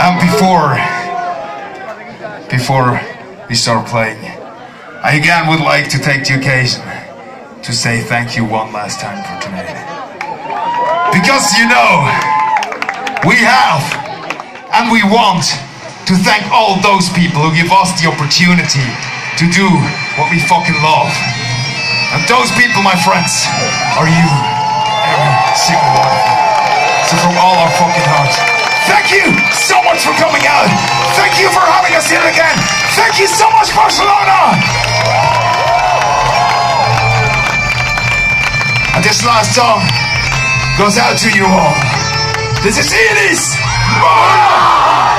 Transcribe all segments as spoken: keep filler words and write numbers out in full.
And before, before we start playing, I again would like to take the occasion to say thank you one last time for tonight. Because you know, we have and we want to thank all those people who give us the opportunity to do what we fucking love. And those people, my friends, are you. Every single one of you. So from all our fucking hearts, thank you so much for coming out. Thank you for having us here again. Thank you so much, Barcelona. And this last song goes out to you all. This is Inis Morna.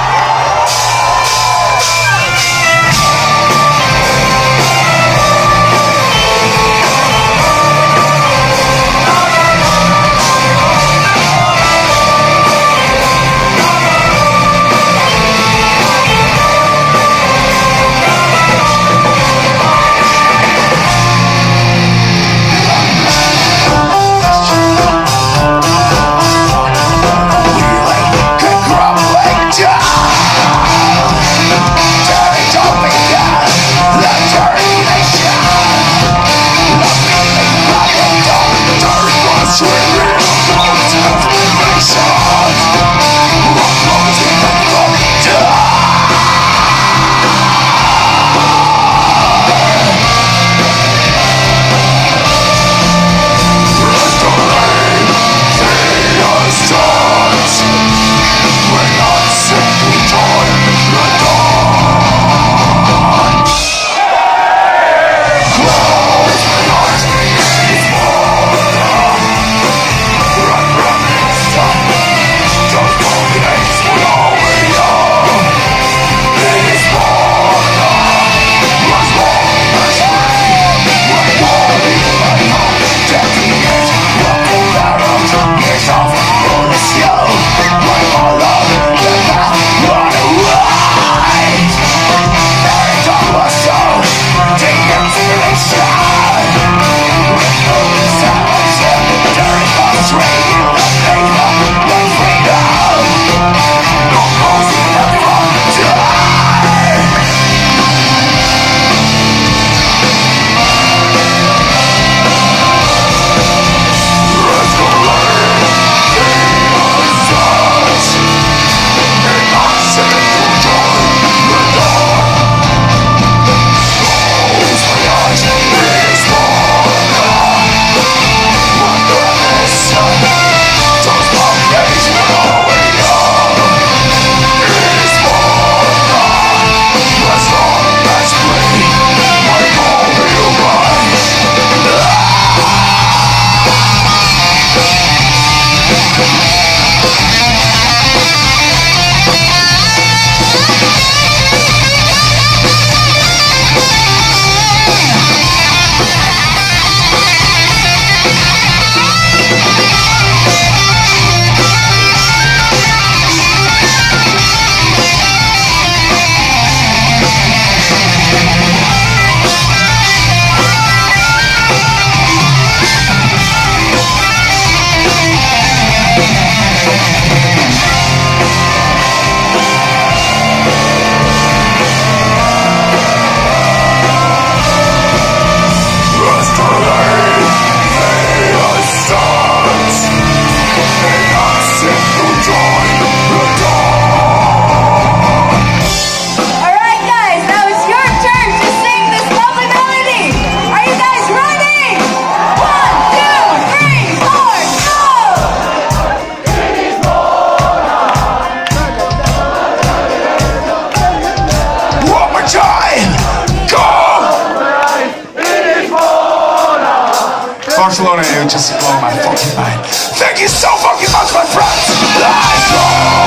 Barcelona, you just blow my fucking mind. Thank you so fucking much, my friends.